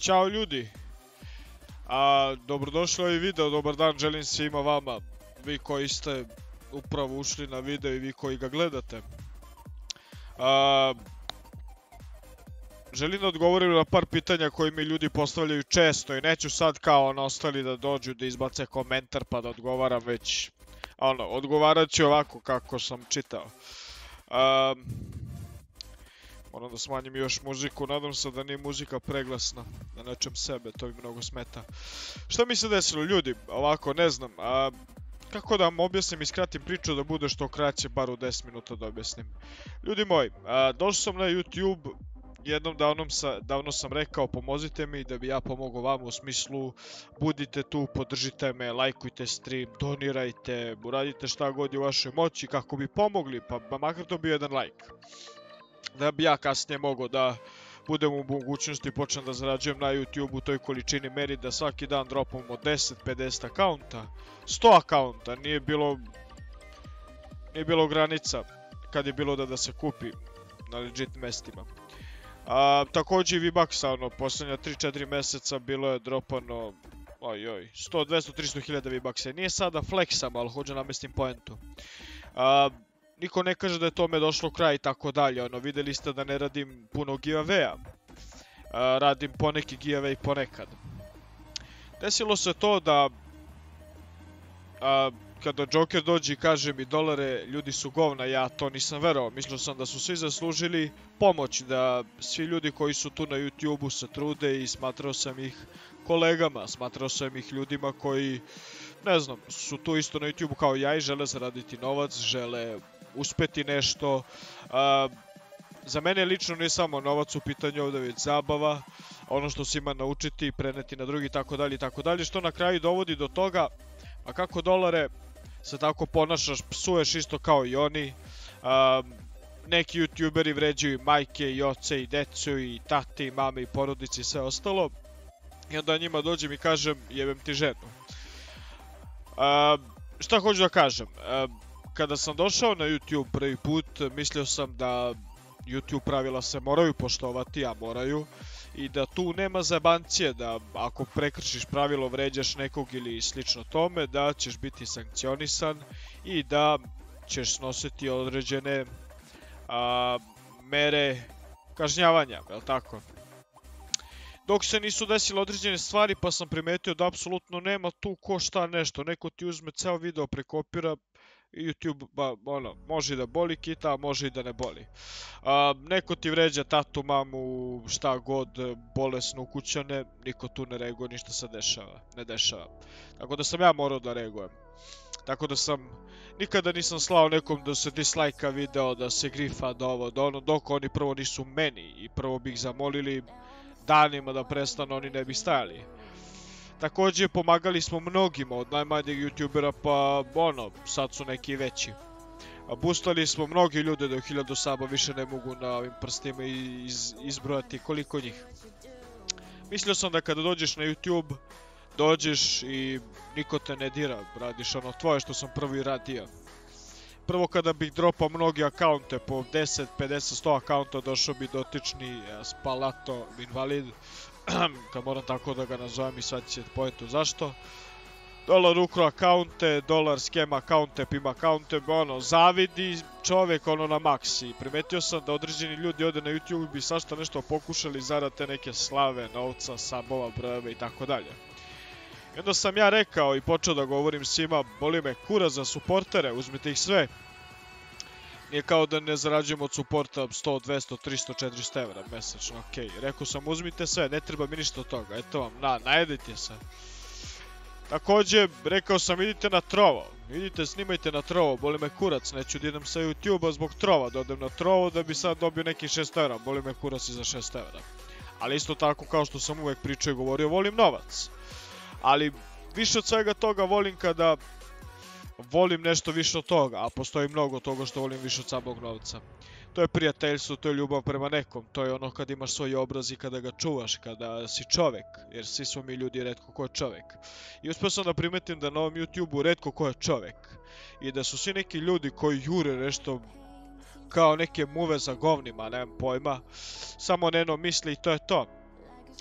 Ćao ljudi, dobrodošli u ovaj video, dobar dan želim svima vama, vi koji ste upravo ušli na video i vi koji ga gledate. Želim da odgovorim na par pitanja koje mi ljudi postavljaju često i neću sad kao na ostali da dođu da izbace komentar pa da odgovaram, već odgovarat ću ovako kako sam čitao. Moram da smanjim još muziku, nadam se da nije muzika preglasna na nečem sebe, to mi mnogo smeta. Šta mi se desilo ljudi, ovako ne znam, kako da vam objasnim i skratim priču da bude što kraće, bar u 10 minuta da objasnim. Ljudi moji, došao sam na YouTube, jednom davno sam rekao pomozite mi da bi ja pomogao vama, u smislu budite tu, podržite me, lajkujte stream, donirajte, uradite šta god je u vašoj moći kako bi pomogli, pa makar to bio jedan lajk. Da bi ja kasnije mogao da budem u mogućnosti i počnem da zarađujem na YouTube u toj količini meri, da svaki dan dropamo 10, 50 akaunta, 100 akaunta, nije bilo granica kad je bilo da se kupi na legit mestima. Također i V-Bucks, posljednja 3-4 mjeseca bilo je dropano 100, 200, 300 hiljada V-Bucksa. Nije sada flexam, ali hoću namestim poentu. Niko ne kaže da je tome došlo kraj i tako dalje, vidjeli ste da ne radim puno giveaway-a. Radim poneki giveaway ponekad. Desilo se to da kada Joker dođe i kaže mi dolare, ljudi su govna, ja to nisam verovao. Mislio sam da su svi zaslužili pomoć, da svi ljudi koji su tu na YouTube-u se trude i smatrao sam ih kolegama, smatrao sam ih ljudima koji, ne znam, su tu isto na YouTube-u kao ja i žele zaraditi novac, žele uspeti nešto. Za mene lično nije samo novac u pitanju, ovdje već zabava, ono što se ima naučiti i preneti na drugi, tako dalje, što na kraju dovodi do toga, a kako dolare se tako ponašaš, psuješ isto kao i oni. Neki youtuberi vređaju i majke i oce i decu i tate i mame i porodice i sve ostalo. I onda njima dođem i kažem jebem ti ženu. Šta hoću da kažem? Kada sam došao na YouTube prvi put, mislio sam da YouTube pravila se moraju poštovati, a moraju. I da tu nema zajebancije, da ako prekršiš pravilo, vređaš nekog ili slično tome, da ćeš biti sankcionisan i da ćeš snositi određene mere kažnjavanja, je li tako? Dok se nisu desile određene stvari, pa sam primetio da apsolutno nema tu ko šta nešto. Neko ti uzme ceo video, prekopira, YouTube može i da boli kita, a može i da ne boli. Neko ti vređa tatu, mamu, šta god, bolesno ukućane, niko tu ne reaguje, ništa se ne dešava. Tako da sam ja morao da reagujem. Tako da nikada nisam slao nekom da se dislajka video, da se grifa, da ovo, da ono, dok oni prvo nisu meni i prvo bih zamolili danima da prestanu, oni ne bi stajali. Također pomagali smo mnogima, od najmanjeg youtubera pa sad su neki veći. Boostali smo mnogi ljude da u 1000 saba više ne mogu na ovim prstima izbrojati koliko njih. Mislio sam da kada dođeš na YouTube, dođeš i niko te ne dira, radiš ono tvoje što sam prvo i radio. Prvo kada bih dropao mnogi akaunte, po 10, 50, 100 akaunta, došao bi dotični Spalato invalid, kad moram tako da ga nazovem i sad ćete pojentu zašto. Dolar ukro akaunte, dolar skem akaunte, pim akaunte, zavidi čovjek na maksi. I primetio sam da određeni ljudi ode na YouTube bi svašta nešto pokušali zarad te neke slave, novca, sabova, brojeve i tako dalje. I onda sam ja rekao i počeo da govorim svima, boli me kurac za suportere, uzmite ih sve. Nije kao da ne zarađujem od suporta 100, 200, 300, 400 evra mesečno, okej. Rekao sam uzmite sve, ne treba mi ništa od toga, eto vam, najedite se. Također, rekao sam idite na Trovo, idite snimajte na Trovo, boli me kurac, neću da idem sa YouTube-a zbog Trova, da odem na Trovo da bi sad dobio neki 6 evra, boli me kurac i za 6 evra. Ali isto tako kao što sam uvek pričao i govorio, volim novac. Ali više od svega toga volim kada volim nešto više od toga, a postoji mnogo toga što volim više od samog novca. To je prijateljstvo, to je ljubav prema nekom, to je ono kad imaš svoj obraz i kada ga čuvaš, kada si čovek, jer svi smo mi ljudi retko ko je čovek. I uspio sam da primetim da na ovom YouTube-u retko ko je čovek i da su svi neki ljudi koji jure nešto kao neke muve za govnima, nemam pojma, samo neno misli i to je to.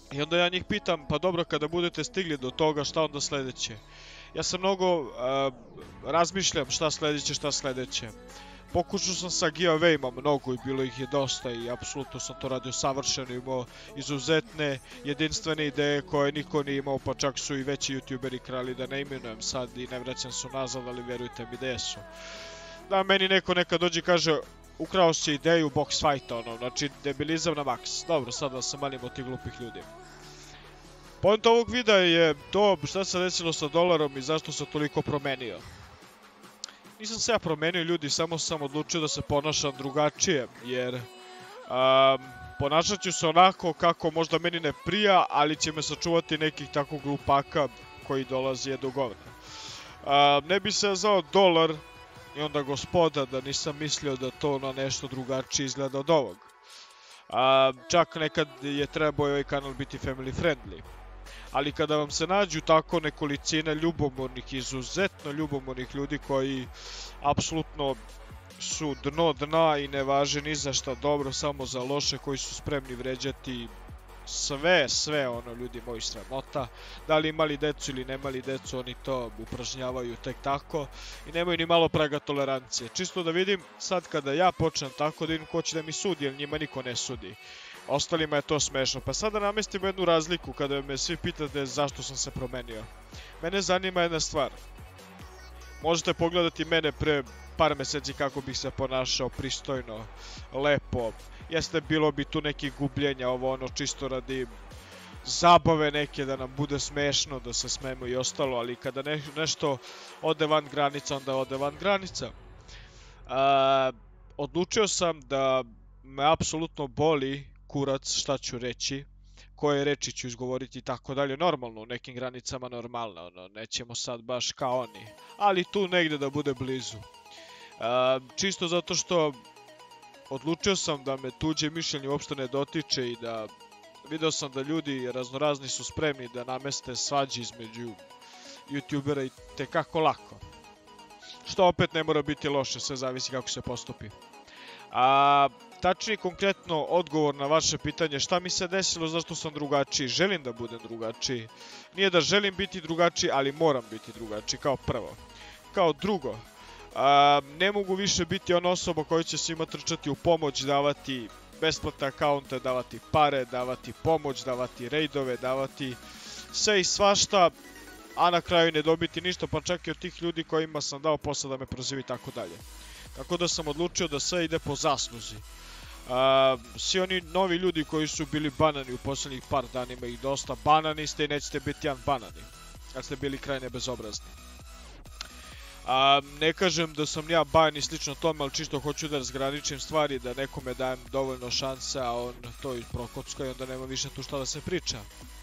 I onda ja njih pitam, pa dobro, kada budete stigli do toga, šta onda sledeće? Ja sam mnogo razmišljam šta sledeće. Pokušao sam sa giveaway-ima mnogo i bilo ih je dosta i apsolutno sam to radio savršeno, imao izuzetne, jedinstvene ideje koje niko nije imao, pa čak su i veći youtuberi krali, da ne imenujem sad i ne vraćam se nazad, ali verujte mi da su. Da, meni neko nekad dođe i kaže, ukrao si ideju box fighta, ono, znači debilizam na maks. Dobro, sad da se manimo od tih glupih ljudi. Point ovog videa je to šta se desilo sa dolarom i zašto se toliko promenio. Nisam se ja promenio, ljudi, samo sam odlučio da se ponašam drugačije, jer ponašat ću se onako kako možda meni ne prija, ali će me sačuvati nekih tako glupaka koji dolazi do govna. Ne bi se zvao Dolar i onda Gospoda da nisam mislio da to na nešto drugačije izgleda od ovog. Čak nekad je trebao ovaj kanal biti family friendly. Ali kada vam se nađu tako nekolicine ljubomornih, izuzetno ljubomornih ljudi koji apsolutno su dno dna i ne važe ni za šta dobro, samo za loše, koji su spremni vređati sve ono, ljudi moji, sramota. Da li imali decu ili nemali decu, oni to upražnjavaju tek tako i nemaju ni malo praga tolerancije. Čisto da vidim sad kada ja počnem tako da vidim ko će da mi sudi, jer njima niko ne sudi. Ostalima je to smešno. Pa sada namestimo jednu razliku kada me svi pitate zašto sam se promenio. Mene zanima jedna stvar. Možete pogledati mene pre par meseci kako bih se ponašao pristojno, lepo. Jeste, bilo bi tu nekih gubljenja, ovo ono, čisto radi zabave neke, da nam bude smešno, da se smemo i ostalo, ali kada nešto ode van granica, onda ode van granica. Odlučio sam da me apsolutno boli kurac šta ću reći, koje reči ću izgovoriti i tako dalje, normalno, u nekim granicama normalno, ono, nećemo sad baš kao oni, ali tu negde da bude blizu. Čisto zato što odlučio sam da me tuđe mišljenje uopšte ne dotiče i da video sam da ljudi raznorazni su spremni da nameste svađe između youtubera i tekako lako. Što opet ne mora biti loše, sve zavisi kako se postupi. Tačnije konkretno odgovor na vaše pitanje šta mi se desilo, zašto sam drugačiji, želim da budem drugačiji. Nije da želim biti drugačiji, ali moram biti drugačiji, kao prvo. Kao drugo, ne mogu više biti ona osoba koja će svima trčati u pomoć, davati besplatne akaunte, davati pare, davati pomoć, davati rejdove, davati sve i svašta, a na kraju ne dobiti ništa, pa čak i od tih ljudi kojima sam dao posao da me prozivi i tako dalje. Tako da sam odlučio da sve ide po zasluzi. Svi oni novi ljudi koji su bili banani u posljednjih par dana, ima ih dosta, banani ste i nećete biti jedan banani, kad ste bili krajne bezobrazni. Ne kažem da sam ja bajan i slično tome, ali čisto hoću da razgraničim stvari, da nekome dajem dovoljno šanse, a on to i prokocka i onda nema više tu šta da se priča.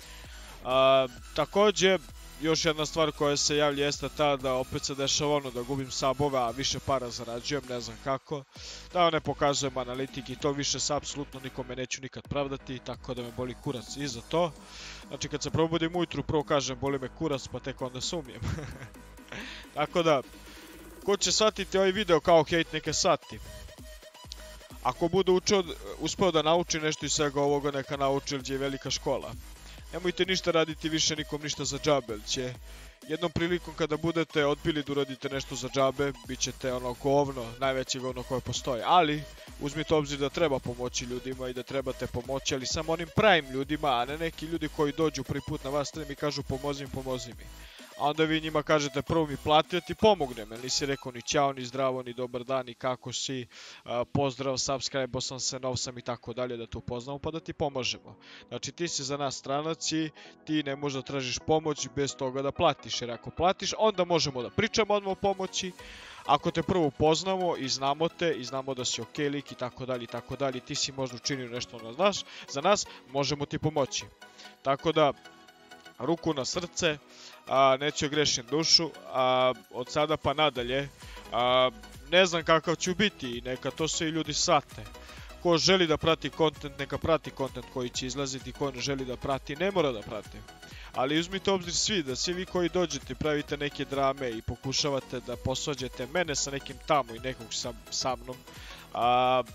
Takođe, još jedna stvar koja se javlja jeste ta da opet se dešava ono da gubim sabove, a više para zarađujem, ne znam kako. Da ne pokazujem analitiki, to više se apsolutno nikome neću nikad pravdati, tako da me boli kurac i za to. Znači kad se probudim ujutru, prvo kažem boli me kurac, pa tek onda sumijem. Tako da, ko će shvatiti ovaj video kao hejt, neke shvati. Ako bude uspeo da nauči nešto iz svega ovoga, neka nauči, jer je velika škola. Nemojte ništa raditi više, nikom ništa za džabe, jer će jednom prilikom kada budete odbili da uradite nešto za džabe, bit ćete ono govno, najveće govno koje postoje. Ali, uzmite obzir da treba pomoći ljudima i da trebate pomoći, ali samo onim pravim ljudima, a ne neki ljudi koji dođu prvi put na vas i kažu pomozi mi. A onda vi njima kažete prvo mi plati da ti pomognem, jer nisi rekao ni ćao, ni zdravo, ni dobar dan, ni kako si, pozdrav, subscribe-o sam se, nov sam i tako dalje, da te upoznamo pa da ti pomožemo. Znači ti si za nas stranac i ti ne možeš da tražiš pomoć bez toga da platiš, jer ako platiš onda možemo da pričamo odmah o pomoći. Ako te prvo upoznamo i znamo te i znamo da si ok lik i tako dalje, ti si možda učinio nešto za nas, možemo ti pomoći. Tako da, ruku na srce, neću grešim dušu, od sada pa nadalje, ne znam kakav ću biti i neka to svi ljudi shvate. Ko želi da prati kontent, neka prati kontent koji će izlaziti, ko ne želi da prati, ne mora da prati. Ali uzmite obzir svi, da svi vi koji dođete pravite neke drame i pokušavate da posvađate mene sa nekim tamo i nekog sa mnom,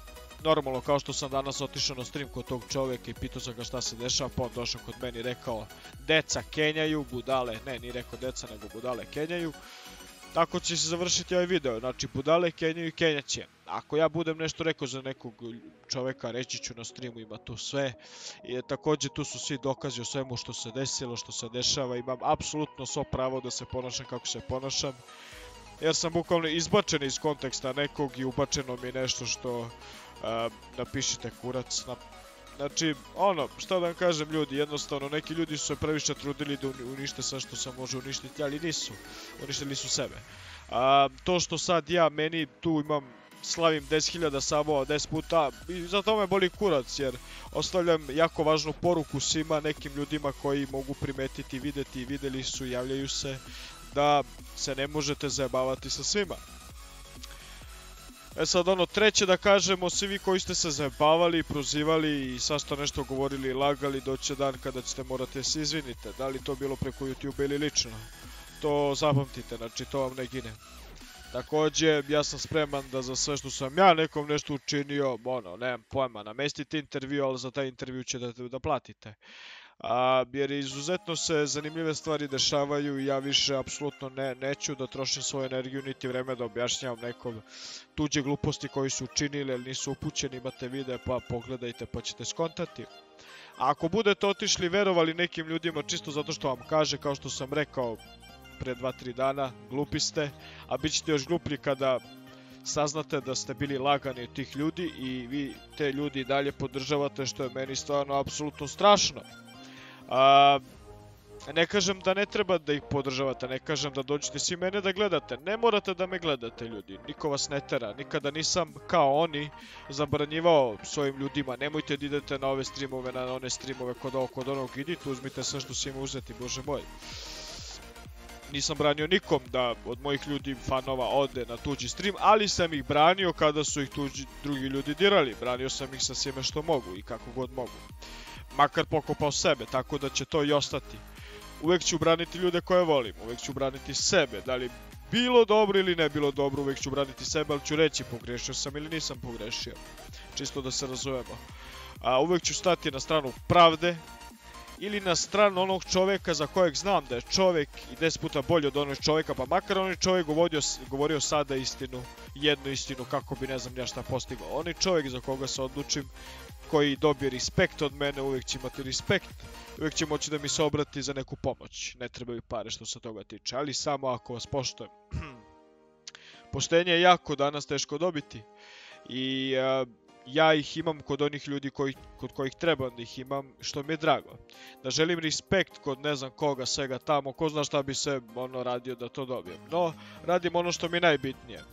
Normalno, kao što sam danas otišao na stream kod tog čovjeka i pitao sam ga šta se dešava, pa on došao kod meni i rekao deca kenjaju, budale, ne, nije rekao deca, nego budale kenjaju. Tako će se završiti ovaj video, znači budale kenjaju i kenjaće. Ako ja budem nešto rekao za nekog čovjeka, reći ću na streamu, ima tu sve. I također tu su svi dokazi o svemu što se desilo, što se dešava, imam apsolutno svo pravo da se ponašam kako se ponašam. Jer sam bukvalno izbačen iz konteksta nekog i ubačeno mi nešto što napišite kurac. Znači, ono, šta da vam kažem ljudi, jednostavno neki ljudi su se previše trudili da unište sve što se može uništiti, ali nisu, uništili su sebe. To što sad ja meni tu imam, slavim 10.000 sabova 10 puta i zato me boli kurac jer ostavljam jako važnu poruku svima nekim ljudima koji mogu primetiti, vidjeti, vidjeli su, javljaju se da se ne možete zajebavati sa svima. E sad ono treće da kažemo, svi vi koji ste se zajebavali, prozivali i svašta nešto govorili i lagali, doće dan kada ćete morati se izvinite. Da li to bilo preko YouTube ili lično. To zapamtite, znači to vam ne gine. Također, ja sam spreman da za sve što sam ja nekom nešto učinio, ono, nemam pojma, namestite intervju, ali za taj intervju ćete da platite. Jer izuzetno se zanimljive stvari dešavaju i ja više apsolutno neću da trošim svoju energiju niti vreme da objašnjavam nekom tuđe gluposti koji su učinili ili nisu upućeni, imate video pa pogledajte pa ćete skontati. A ako budete otišli verovali nekim ljudima čisto zato što vam kaže, kao što sam rekao pre 2-3 dana, glupi ste, a bit ćete još gluplji kada saznate da ste bili lagani od tih ljudi i vi te ljudi i dalje podržavate, što je meni stvarno apsolutno strašno. Ne kažem da ne treba da ih podržavate, ne kažem da dođete svi mene da gledate, ne morate da me gledate ljudi, niko vas ne tera, nikada nisam kao oni zabranjivao svojim ljudima, nemojte da idete na ove streamove, na one streamove kod onog, idite, uzmite sve što si ima uzeti, bože moj. Nisam branio nikom da od mojih ljudi, fanova, ode na tuđi stream, ali sam ih branio kada su ih drugi ljudi dirali, branio sam ih sa svime što mogu i kako god mogu. Makar pokopao sebe, tako da će to i ostati. Uvijek ću braniti ljude koje volim, uvijek ću braniti sebe, da li bilo dobro ili ne bilo dobro, uvijek ću braniti sebe, ali ću reći pogrešio sam ili nisam pogrešio. Čisto da se razumemo. Uvijek ću stati na stranu pravde ili na stranu onog čovjeka za kojeg znam da je čovjek i 10 puta bolji od onog čovjeka, pa makar onaj čovjek govorio sada istinu, jednu istinu kako bi ne znam ja šta postigao. Onaj čovjek za koga se odlučim, koji dobije respekt od mene, uvijek će imati respekt, uvijek će moći da mi se obrati za neku pomoć. Ne trebaju pare što se toga tiče, ali samo ako vas poštujem. Poštenje je jako danas teško dobiti i ja ih imam kod onih ljudi kod kojih trebam da ih imam, što mi je drago. Da želim respekt kod ne znam koga, svega tamo, ko zna šta bi se radio da to dobijem. No, radim ono što mi je najbitnije.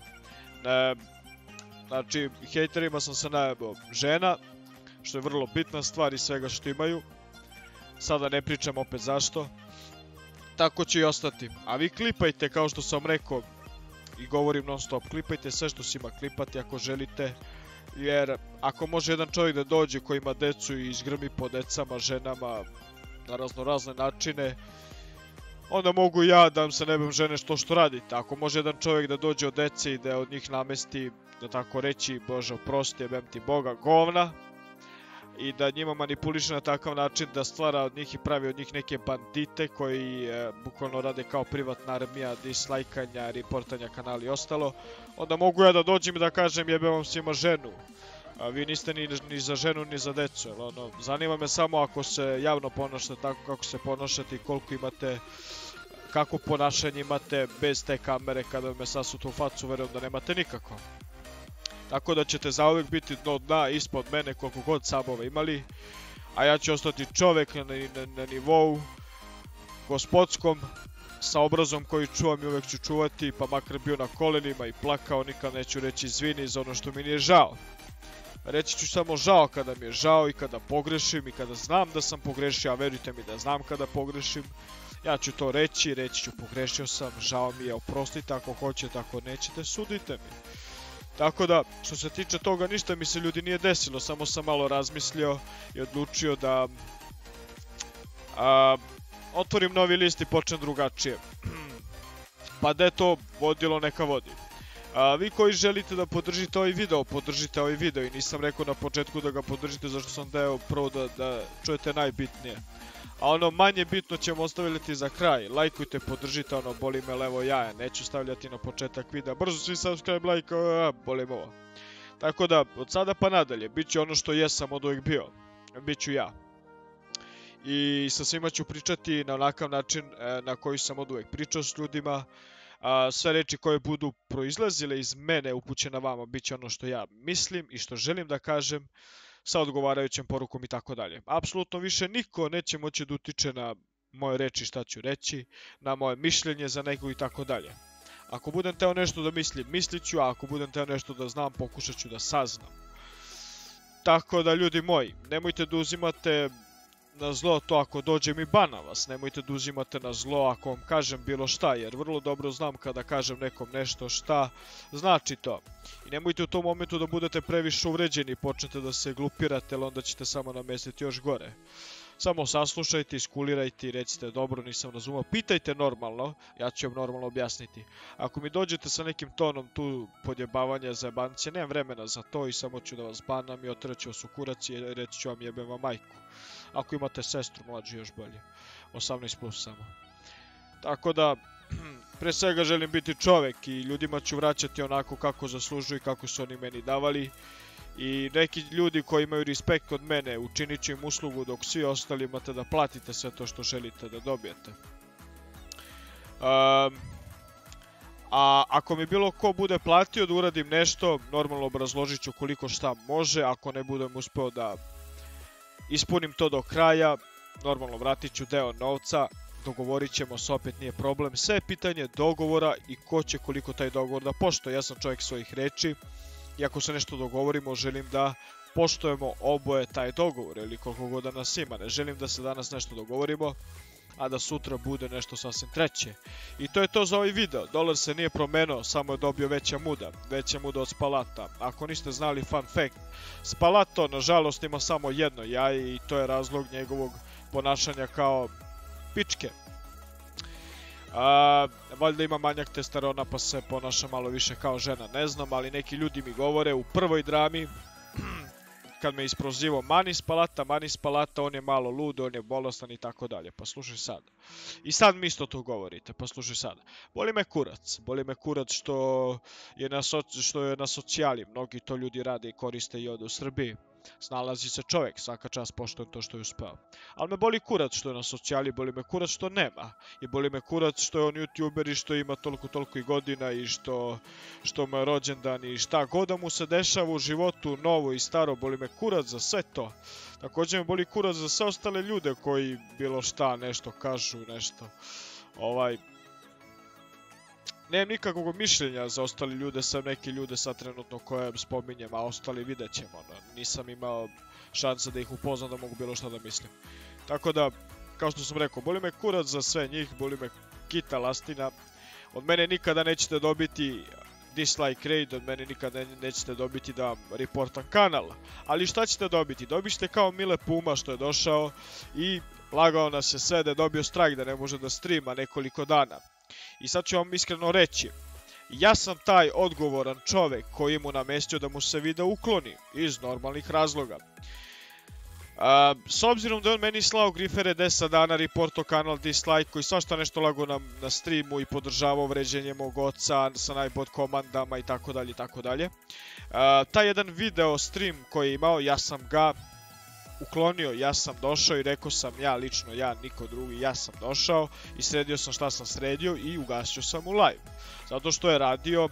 Znači, hejterima sam se najebao žena, što je vrlo bitna stvar i svega što imaju. Sada ne pričam opet zašto. Tako će i ostati. A vi klipajte, kao što sam rekao i govorim non stop, klipajte sve što si ima klipati ako želite. Jer ako može jedan čovjek da dođe koji ima decu i izgrmi po decama, ženama na razne načine, onda mogu ja da vam se ne bim žene što radite. Ako može jedan čovjek da dođe od dece i da od njih namesti, da tako reći, Bože oprosti, jebem ti Boga, govna, i da njima manipuliše na takav način da stvara od njih i pravi od njih neke bandite koji bukvalno rade kao privatna armija, dislajkanja, reportanja kanala i ostalo, onda mogu ja da dođem i da kažem jebem vam svima ženu. A vi niste ni za ženu ni za decu, zanima me samo ako se javno ponašate tako kako se ponašate i koliko imate, kako ponašanje imate bez te kamere. Kada me sasutu u facu, verujem da nemate nikako. Tako da ćete zauvijek biti dno dna ispod mene koliko god sabova imali, a ja ću ostati čovjek na nivou gospodskom, sa obrazom koji čuvam i uvijek ću čuvati, pa makar bio na kolenima i plakao, nikad neću reći izvini za ono što mi nije žao. Reći ću samo žao kada mi je žao i kada pogrešim i kada znam da sam pogrešio, a verujte mi da znam kada pogrešim. Ja ću to reći ću pogrešio sam, žao mi je, oprostite ako hoćete, ako nećete, sudite mi. Tako da, što se tiče toga, ništa mi se ljudi nije desilo, samo sam malo razmislio i odlučio da otvorim novi list i počnem drugačije. Pa da je to vodilo, neka vodi. Vi koji želite da podržite ovaj video, podržite ovaj video i nisam rekao na početku da ga podržite zašto sam deo prvo da čujete najbitnije. A ono manje bitno ćemo ostaviti za kraj. Lajkujte, podržite, ono boli me levo jaja, neću stavljati na početak videa. Brzo svi subscribe, like, boli me ovo. Tako da, od sada pa nadalje, bit će ono što jesam od uvijek bio. Biću ja. I sa svima ću pričati na onakav način na koji sam od uvijek pričao s ljudima. Sve reči koje budu proizlazile iz mene upućene vama bit će ono što ja mislim i što želim da kažem sa odgovarajućem porukom i tako dalje. Apsolutno više niko neće moći da utiče na moje reči šta ću reći, na moje mišljenje za nekog i tako dalje. Ako budem teo nešto da mislim, mislit ću, a ako budem teo nešto da znam, pokušat ću da saznam. Tako da, ljudi moji, nemojte da uzimate na zlo to ako dođe mi ban na vas, nemojte da uzimate na zlo ako vam kažem bilo šta, jer vrlo dobro znam kada kažem nekom nešto šta znači to. I nemojte u tom momentu da budete previše uvređeni i počnete da se glupirate, jer onda ćete samo namestiti još gore. Samo saslušajte, iskulirajte i recite dobro, nisam razumao, pitajte normalno, ja ću vam normalno objasniti. Ako mi dođete sa nekim tonom tu podjebavanja, zajebancije, nemam vremena za to i samo ću da vas banam i otreću vas u kurac i reći ću vam jebem vam majku. Ako imate sestru mlađu još bolje, 18 plus samo. Tako da, pre svega želim biti čovek i ljudima ću vraćati onako kako zaslužuju i kako su oni meni davali. I neki ljudi koji imaju respekt od mene, učinit ću im uslugu dok svi ostali imate da platite sve to što želite da dobijete. A ako mi bilo ko bude platio da uradim nešto, normalno obrazložit ću koliko šta može, ako ne budem uspeo da ispunim to do kraja, normalno vratit ću deo novca, dogovorit ćemo se, opet nije problem. Sve je pitanje dogovora i ko će koliko taj dogovor da poštuje. Ja sam čovjek svojih reči i ako se nešto dogovorimo, želim da poštujemo oboje taj dogovor ili koliko god da nas ima. Ne želim da se danas nešto dogovorimo, a da sutra bude nešto sasvim treće. I to je to za ovaj video. Dolar se nije promenio, samo je dobio veća muda od Spalata. Ako niste znali, fun fact, Spalato nažalost ima samo jedno jaje i to je razlog njegovog ponašanja kao pičke. Valjda ima manjak testosterona pa se ponaša malo više kao žena, ne znam, ali neki ljudi mi govore u prvoj drami kad me isprozivao Mani Spalata, on je malo lud, on je bolestan i tako dalje, pa slušaj sad. I sad mi isto to govorite, pa slušaj sad. Boli me kurac što je na socijali, mnogi to ljudi rade i koriste i ovdje u Srbiji. Snalazi se čovjek, svaka čast, poštujem to što je uspeo. Ali me boli kurac što je na socijali, boli me kurac što nema. I boli me kurac što je on youtuber i što ima toliko i godina i što mu je rođendan i šta god da mu se dešava u životu, novo i staro, boli me kurac za sve to. Također me boli kurac za sve ostale ljude koji bilo šta, nešto kažu, nešto. Nemam nikakvog mišljenja za ostali ljude, sam neki ljude sad trenutno koje spominjem, a ostali vidjet ćemo. Nisam imao šanse da ih upoznam da mogu bilo šta da mislim. Tako da, kao što sam rekao, boli me kurac za sve njih, boli me kita lastina. Od mene nikada nećete dobiti dislike rate, od mene nikada nećete dobiti da reportam kanal. Ali šta ćete dobiti? Dobit ćete kao Mile Puma što je došao i lagao nas je sve da je dobio strajk, da ne može da streama nekoliko dana. I sad ću vam iskreno reći, ja sam taj odgovoran čovjek koji mu namestio da mu se video ukloni iz normalnih razloga. S obzirom da je on meni slao grifere 10 dana, reporto kanal, dislike koji svašta nešto lago na streamu i podržavao vređenje mog oca sa najbot komandama i tako dalje. Taj jedan video stream koji je imao, ja sam ga uklonio, ja sam došao i rekao sam ja, niko drugi, ja sam došao i sredio sam šta sam sredio i ugasio sam u live. Zato što je radio,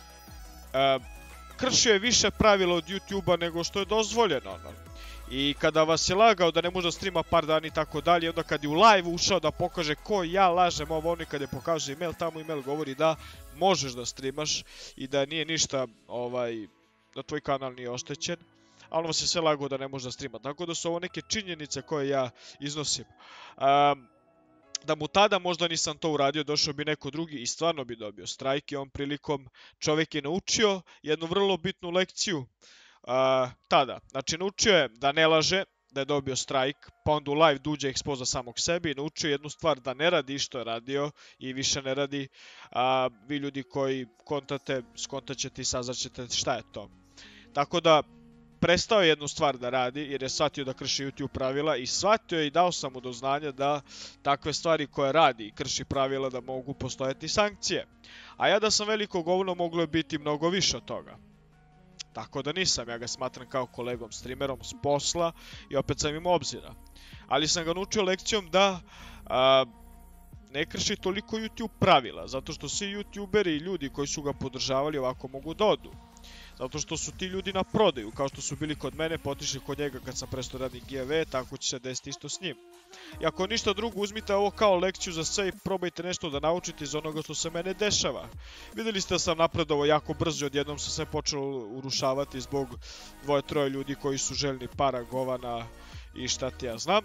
kršio je više pravila od YouTube-a nego što je dozvoljeno. I kada vas je lagao da ne može da streama par dana i tako dalje, onda kad je u live ušao da pokaže ko ja lažem ovo, oni kad je pokaže email, tamo email govori da možeš da streamaš i da nije ništa, da tvoj kanal nije oštećen. A on vas je sve lagao da ne može da streama. Tako da su ovo neke činjenice koje ja iznosim. Da mu tada možda nisam to uradio, došao bi neko drugi i stvarno bi dobio strajk i on prilikom čovjek je naučio jednu vrlo bitnu lekciju tada. Znači naučio je da ne laže, da je dobio strike, pa onda u live duđe ekspoza samog sebi i naučio jednu stvar da ne radi što je radio i više ne radi, a vi ljudi koji kontate, skontaćete i saznaćete šta je to. Tako da, prestao je jednu stvar da radi jer je shvatio da krši YouTube pravila i shvatio je i dao sam mu do znanja da takve stvari koje radi i krši pravila da mogu postojati sankcije. A ja da sam veliko govno moglo je biti mnogo više od toga. Tako da nisam, ja ga smatram kao kolegom streamerom s posla i opet sam imao obzira. Ali sam ga naučio lekcijom da ne krši toliko YouTube pravila, zato što svi YouTuberi i ljudi koji su ga podržavali ovako mogu da odu. Zato što su ti ljudi na prodaju, kao što su bili kod mene, potišli kod njega kad sam prestao raditi giveaway, tako će se desiti isto s njim. I ako ništa drugo, uzmite ovo kao lekciju za sve i probajte nešto da naučite iz onoga što se mene dešava. Vidjeli ste da sam napredovao jako brzo i odjednom se sve počelo urušavati zbog 2-3 ljudi koji su željni para, govana i šta ti ja znam.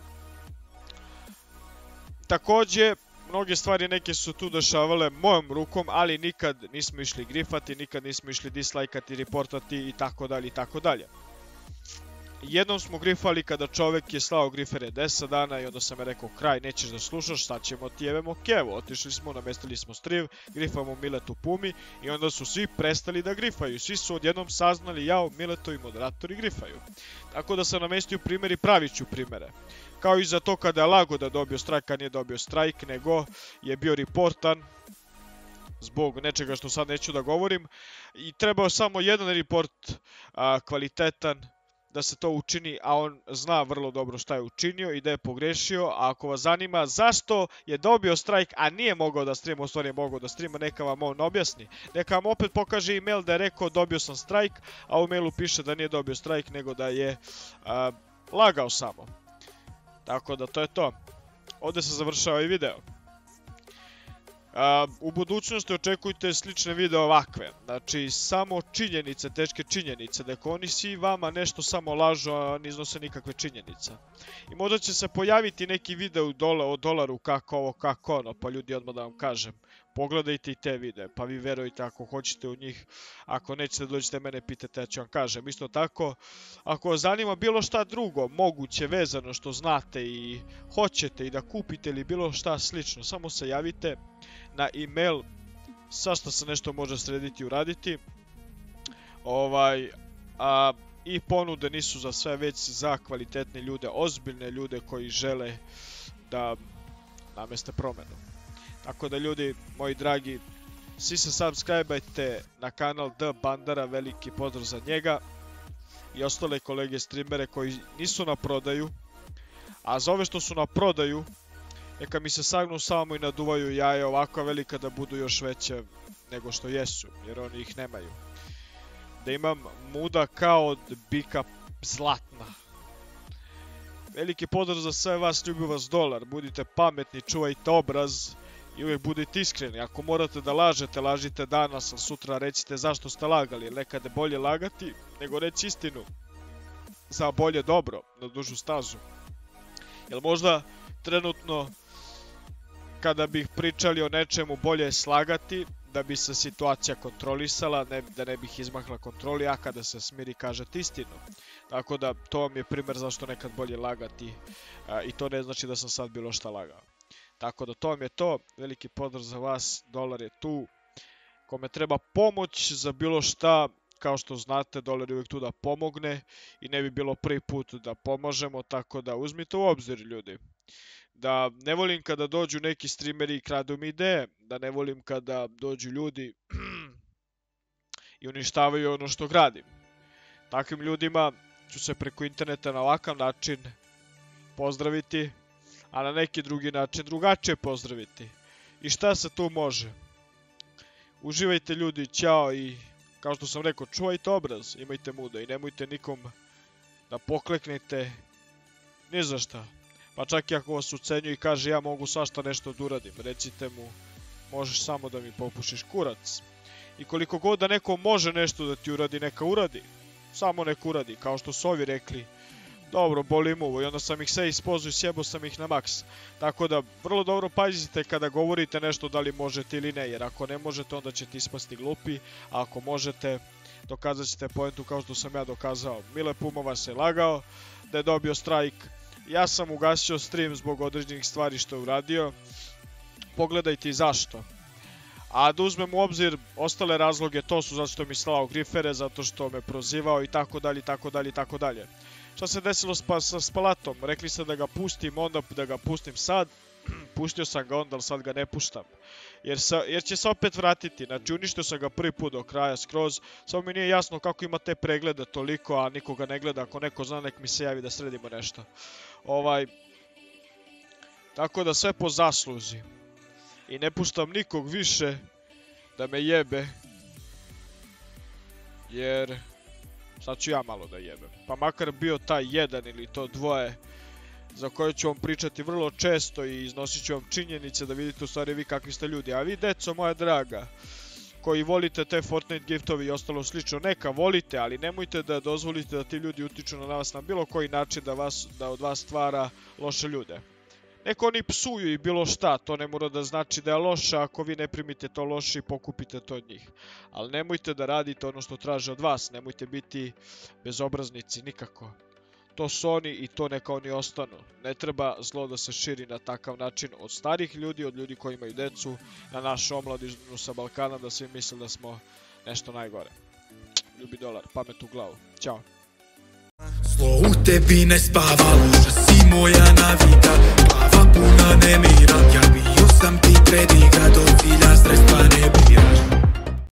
Također, mnoge stvari neke su tu dešavale mojom rukom, ali nikad nismo išli grifati, nikad nismo išli dislajkati, reportati i tako dalje i tako dalje. Jednom smo grifali kada čovjek je slao grifere 10 dana i onda sam je rekao kraj, nećeš da slušaš, sad ćemo ti jebemo kevu. Otišli smo, namestili smo striv, grifamo Miletu Pumi i onda su svi prestali da grifaju. Svi su odjednom saznali jao, Mileto i moderatori grifaju. Tako da sam namestio primjer i pravit ću primjere. Kao i za to kada je lago da dobio strajk, a nije dobio strajk, nego je bio reportan zbog nečega što sad neću da govorim. I trebao samo jedan report kvalitetan da se to učini, a on zna vrlo dobro šta je učinio i da je pogrešio. A ako vas zanima zašto je dobio strajk, a nije mogao da streama, u stvari je mogao da streama, neka vam on objasni. Neka vam opet pokaže email da je rekao dobio sam strajk, a u mailu piše da nije dobio strajk, nego da je lagao samo. Tako da to je to. Ovdje se završava i video. U budućnosti očekujte slične video ovakve. Znači, samo činjenice, teške činjenice. Dakle, oni svi vama nešto samo lažu, a ne iznose nikakve činjenice. I možda će se pojaviti neki video o dolaru, kako ovo, kako ono, pa ljudi odmah da vam kažem. Pogledajte i te videe, pa vi verujte ako hoćete u njih. Ako nećete, dođite mene pitate, ja ću vam kažem. Isto tako, ako vas zanima bilo šta drugo, moguće vezano što znate i hoćete i da kupite ili bilo šta slično, samo se javite na email, svašta se nešto može srediti i uraditi. I ponude nisu za sve, već za kvalitetne ljude, ozbiljne ljude koji žele da nameste promjenu. Tako da ljudi, moji dragi, svi se subscribe-ajte na kanal The Bandara, veliki pozdrav za njega i ostale kolege streamere koji nisu na prodaju, a za ove što su na prodaju, neka mi se sagnu samo i naduvaju jaja ovako velika da budu još veće nego što jesu, jer oni ih nemaju. Da imam muda kao od bika zlatna. Veliki pozdrav za sve vas, ljubi vas dolar, budite pametni, čuvajte obraz i uvijek budite iskreni. Ako morate da lažete, lažite danas, a sutra recite zašto ste lagali, jer nekad je bolje lagati nego reći istinu za bolje dobro, na dužu stazu. Jer možda trenutno kada bih pričali o nečemu bolje je slagati da bi se situacija kontrolisala, da ne bih izmakla kontroli, a kada se smiri kažete istinu. Tako da to vam je primjer zašto nekad bolje lagati i to ne znači da sam sad bilo šta lagao. Tako da to vam je to, veliki pozdrav za vas, dolar je tu. Kome treba pomoć za bilo šta, kao što znate, dolar je uvijek tu da pomogne i ne bi bilo prvi put da pomožemo, tako da uzmite u obzir ljudi. Da ne volim kada dođu neki streameri i kradu mi ideje, da ne volim kada dođu ljudi i uništavaju ono što gradim. Takvim ljudima ću se preko interneta na ovakav način pozdraviti, a na neki drugi način drugačije pozdraviti. I šta se tu može? Uživajte ljudi, ćao i kao što sam rekao, čuvajte obraz, imajte muda i nemojte nikom da pokleknete ni za šta. Pa čak i ako vas ucenju i kaže ja mogu svašta nešto da uradim, recite mu možeš samo da mi popušiš kurac. I koliko god da neko može nešto da ti uradi, neka uradi. Samo nek uradi, kao što su ovi rekli. Dobro, boli mu i onda sam ih sve ispozu i sjebo sam ih na maks. Tako da vrlo dobro pazite kada govorite nešto da li možete ili ne, jer ako ne možete onda ćete ispasti glupi, a ako možete dokazat ćete poentu kao što sam ja dokazao. Mile Puma vas je lagao da je dobio strajk. Ja sam ugasio stream zbog određenih stvari što je uradio. Pogledajte i zašto. A da uzmem u obzir ostale razloge, to su zato što mi slao grifere, zato što me prozivao i tako dalje, i tako dalje, i tako dalje. Šta se desilo sa Spalatom? Rekli ste da ga pustim, onda da ga pustim sad. Pustio sam ga onda, ali sad ga ne puštam. Jer će se opet vratiti. Znači, uništio sam ga prvi put do kraja, skroz. Samo mi nije jasno kako ima te preglede toliko, a nikoga ne gleda. Ako neko zna, nek mi se javi da sredimo nešto. Tako da sve po zasluzi. I ne puštam nikog više da me jebe. Jer sad ću ja malo da jebem. Pa makar bio taj jedan ili to dvoje za koje ću vam pričati vrlo često i iznosit ću vam činjenice da vidite u stvari vi kakvi ste ljudi. A vi, deco moja draga, koji volite te Fortnite giftovi i ostalo slično, neka volite, ali nemojte da dozvolite da ti ljudi utiču na vas na bilo koji način da od vas stvara loše ljude. Neko oni psuju i bilo šta, to ne mora da znači da je loše ako vi ne primite to loše i pokupite to od njih. Ali nemojte da radite ono što traže od vas, nemojte biti bezobraznici nikako. To su oni i to neka oni ostanu. Ne treba zlo da se širi na takav način od starih ljudi, od ljudi koji imaju decu, na našu omladinu sa Balkana, da svi misle da smo nešto najgore. Ljubi dolar, pamet u glavu. Ćao. Zlo u tebi ne spava, loša si moja navika, glava puna nemira, ja bio sam ti pred igra, do cilja sredstva ne biraš.